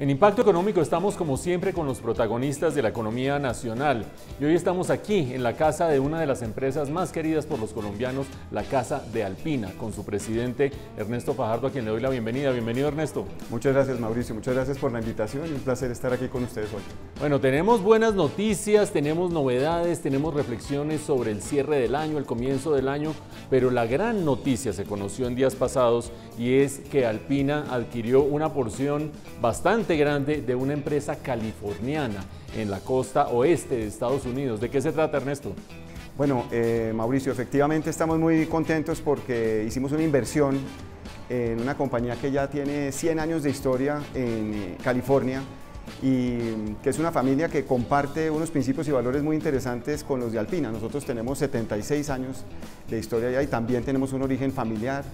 En Impacto Económico estamos como siempre con los protagonistas de la economía nacional y hoy estamos aquí en la casa de una de las empresas más queridas por los colombianos, la Casa de Alpina, con su presidente Ernesto Fajardo, a quien le doy la bienvenida. Bienvenido, Ernesto. Muchas gracias, Mauricio, muchas gracias por la invitación y un placer estar aquí con ustedes hoy. Bueno, tenemos buenas noticias, tenemos novedades, tenemos reflexiones sobre el cierre del año, el comienzo del año, pero la gran noticia se conoció en días pasados y es que Alpina adquirió una porción bastante grande de una empresa californiana en la costa oeste de Estados Unidos. ¿De qué se trata, Ernesto? Bueno, Mauricio, efectivamente estamos muy contentos porque hicimos una inversión en una compañía que ya tiene 100 años de historia en California y que es una familia que comparte unos principios y valores muy interesantes con los de Alpina. Nosotros tenemos 76 años de historia allá y también tenemos un origen familiar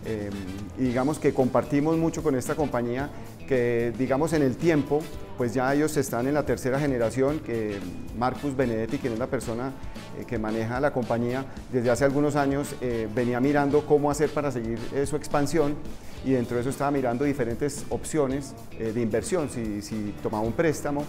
y digamos que compartimos mucho con esta compañía que digamos en el tiempo pues ya ellos están en la tercera generación, que Marcus Benedetti, quien es la persona que maneja la compañía desde hace algunos años, venía mirando cómo hacer para seguir su expansión y dentro de eso estaba mirando diferentes opciones de inversión, si tomaba un préstamo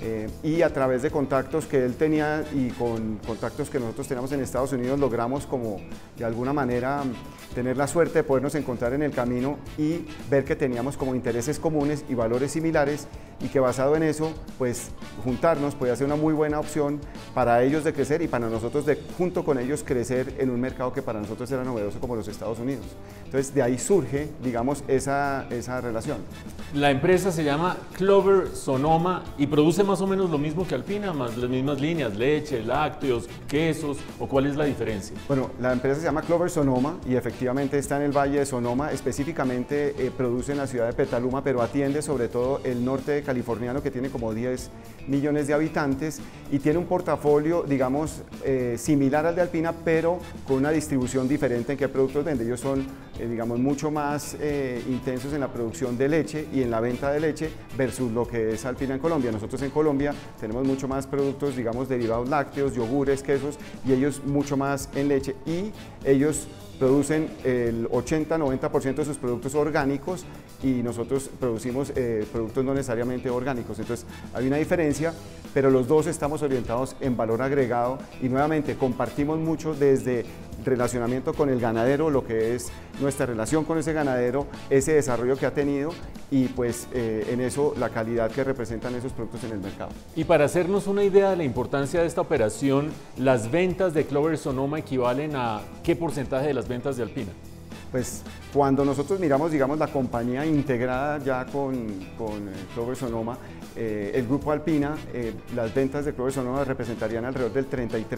y a través de contactos que él tenía y con contactos que nosotros teníamos en Estados Unidos logramos como de alguna manera tener la suerte de podernos encontrar en el camino y ver que teníamos como intereses comunes y valores similares y que basado en eso pues juntarnos podía ser una muy buena opción para ellos de crecer y para nosotros de junto con ellos crecer en un mercado que para nosotros era novedoso como los Estados Unidos. Entonces de ahí surge digamos esa relación. La empresa se llama Clover Sonoma y produce más o menos lo mismo que Alpina, más las mismas líneas, leche, lácteos, quesos, ¿o cuál es la diferencia? Bueno, la empresa se llama Clover Sonoma y efectivamente está en el Valle de Sonoma, específicamente produce en la ciudad de Petaluma, pero atiende sobre todo el norte californiano que tiene como 10 millones de habitantes y tiene un portafolio, digamos, similar al de Alpina, pero con una distribución diferente en qué productos vende. Ellos son, digamos, mucho más intensos en la producción de leche y en la venta de leche versus lo que es Alpina en Colombia. Nosotros en Colombia tenemos mucho más productos, digamos, derivados lácteos, yogures, quesos y ellos mucho más en leche y ellos producen el 80-90% de sus productos orgánicos y nosotros producimos productos no necesariamente orgánicos. Entonces hay una diferencia, pero los dos estamos orientados en valor agregado y nuevamente compartimos mucho desde relacionamiento con el ganadero, lo que es nuestra relación con ese ganadero, ese desarrollo que ha tenido y pues en eso la calidad que representan esos productos en el mercado. Y para hacernos una idea de la importancia de esta operación, ¿las ventas de Clover Sonoma equivalen a qué porcentaje de las ventas de Alpina? Pues cuando nosotros miramos, digamos, la compañía integrada ya con Clover Sonoma, el grupo Alpina, las ventas de Clover Sonoma representarían alrededor del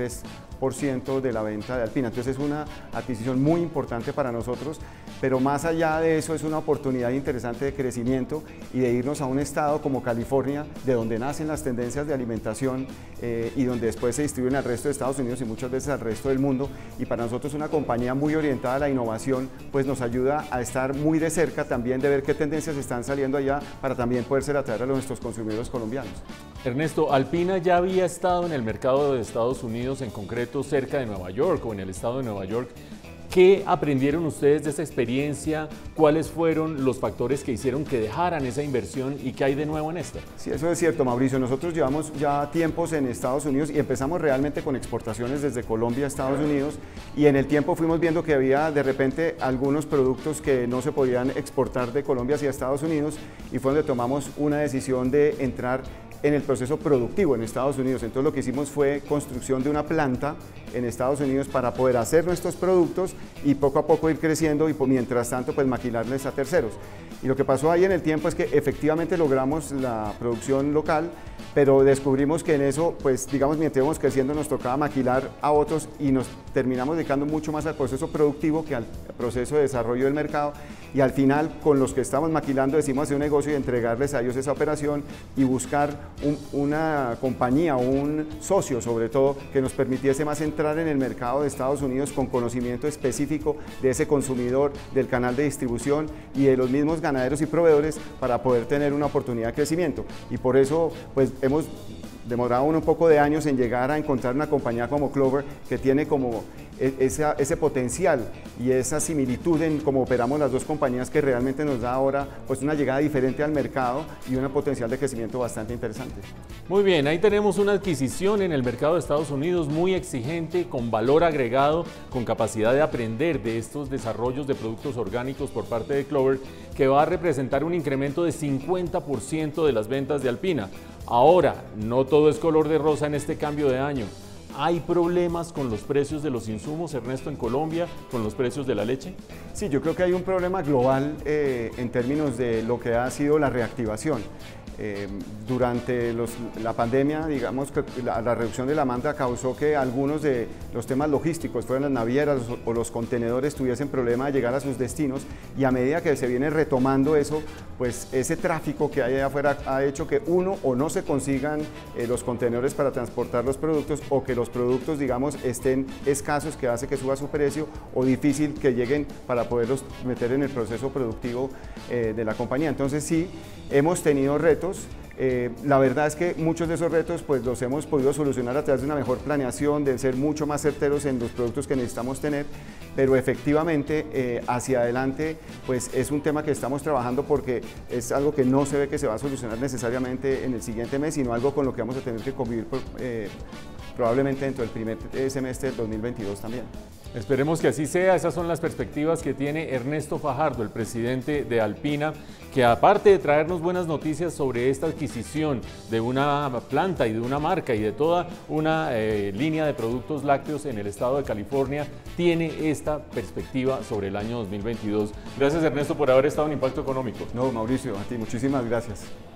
33% de la venta de Alpina. Entonces es una adquisición muy importante para nosotros, pero más allá de eso es una oportunidad interesante de crecimiento y de irnos a un estado como California, de donde nacen las tendencias de alimentación y donde después se distribuyen al resto de Estados Unidos y muchas veces al resto del mundo. Y para nosotros una compañía muy orientada a la innovación, pues nos ayuda a estar muy de cerca también de ver qué tendencias están saliendo allá para también poder atraer a nuestros consumidores colombianos. Ernesto, Alpina ya había estado en el mercado de Estados Unidos, en concreto cerca de Nueva York o en el estado de Nueva York. ¿Qué aprendieron ustedes de esa experiencia? ¿Cuáles fueron los factores que hicieron que dejaran esa inversión y qué hay de nuevo en esta? Sí, eso es cierto, Mauricio. Nosotros llevamos ya tiempos en Estados Unidos y empezamos realmente con exportaciones desde Colombia a Estados Unidos y en el tiempo fuimos viendo que había de repente algunos productos que no se podían exportar de Colombia hacia Estados Unidos y fue donde tomamos una decisión de entrar en el proceso productivo en Estados Unidos. Entonces lo que hicimos fue construcción de una planta en Estados Unidos para poder hacer nuestros productos y poco a poco ir creciendo y mientras tanto pues maquilarles a terceros. Y lo que pasó ahí en el tiempo es que efectivamente logramos la producción local, pero descubrimos que en eso, pues digamos, mientras íbamos creciendo nos tocaba maquilar a otros y nos terminamos dedicando mucho más al proceso productivo que al proceso de desarrollo del mercado y al final con los que estamos maquilando decidimos hacer un negocio y entregarles a ellos esa operación y buscar una compañía, un socio sobre todo, que nos permitiese más entrar en el mercado de Estados Unidos con conocimiento específico de ese consumidor, del canal de distribución y de los mismos ganaderos y proveedores para poder tener una oportunidad de crecimiento. Y por eso pues hemos demorado un poco de años en llegar a encontrar una compañía como Clover que tiene como ese potencial y esa similitud en cómo operamos las dos compañías que realmente nos da ahora pues una llegada diferente al mercado y un potencial de crecimiento bastante interesante. Muy bien, ahí tenemos una adquisición en el mercado de Estados Unidos muy exigente, con valor agregado, con capacidad de aprender de estos desarrollos de productos orgánicos por parte de Clover, que va a representar un incremento de 50% de las ventas de Alpina. Ahora, no todo es color de rosa en este cambio de año. ¿Hay problemas con los precios de los insumos, Ernesto, en Colombia, con los precios de la leche? Sí, yo creo que hay un problema global en términos de lo que ha sido la reactivación. Durante la pandemia, digamos que la reducción de la demanda causó que algunos de los temas logísticos, fueran las navieras o los contenedores, tuviesen problema de llegar a sus destinos, y a medida que se viene retomando eso, pues ese tráfico que hay allá afuera ha hecho que uno, o no se consigan los contenedores para transportar los productos, o que los productos, digamos, estén escasos, que hace que suba su precio, o difícil que lleguen para poderlos meter en el proceso productivo de la compañía. Entonces sí, hemos tenido retos. La verdad es que muchos de esos retos pues los hemos podido solucionar a través de una mejor planeación, de ser mucho más certeros en los productos que necesitamos tener, pero efectivamente hacia adelante pues es un tema que estamos trabajando, porque es algo que no se ve que se va a solucionar necesariamente en el siguiente mes, sino algo con lo que vamos a tener que convivir probablemente dentro del primer semestre del 2022 también. Esperemos que así sea. Esas son las perspectivas que tiene Ernesto Fajardo, el presidente de Alpina, que aparte de traernos buenas noticias sobre esta adquisición de una planta y de una marca y de toda una línea de productos lácteos en el estado de California, tiene esta perspectiva sobre el año 2022. Gracias, Ernesto, por haber estado en Impacto Económico. No, Mauricio, a ti muchísimas gracias.